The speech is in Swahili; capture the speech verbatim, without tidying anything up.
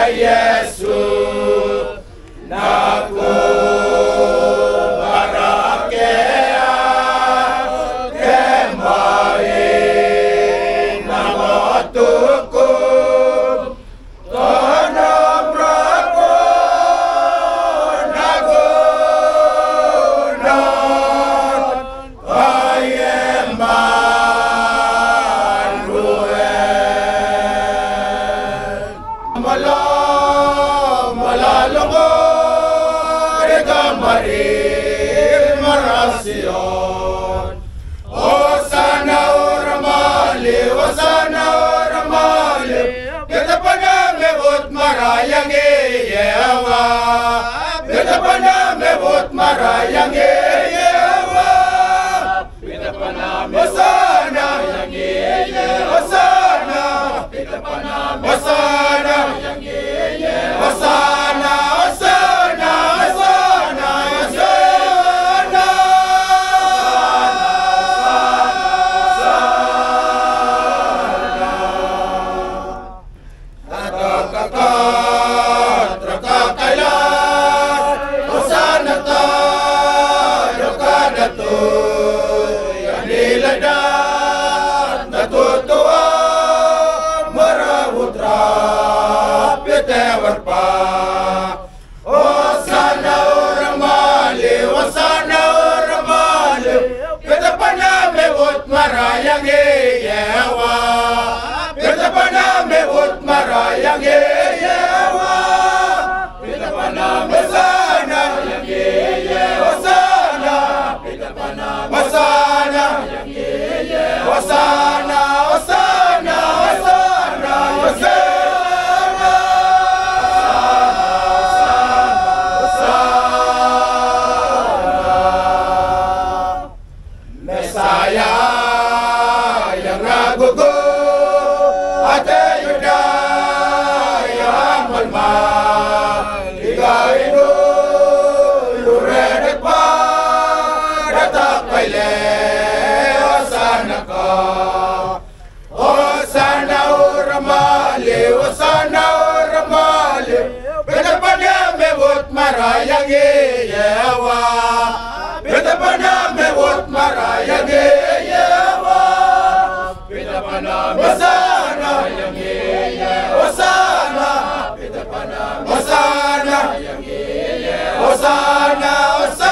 Yesus naku barakea kembali namotuku tono brako naguna ayemban ruhen mala malalongo regamari marasion Osana oramali Osana oramali kita paname ut marayang Yewa kita paname ut marayang Yewa kita paname Osana Osana kita paname Osana Osana Osana Osana marayang Yewa kita paname ut marayang Yewa kita paname sana Osana kita paname Osana Osana Osana Osana Osana Mesaya gugu ate yuda yang malma igainu luredek pa datak paile osana ka osana uramali osana uramali beda paname ut marayang Yewa beda paname ut marayang Yewa Osana, Osana, Osana, Osana, Osana.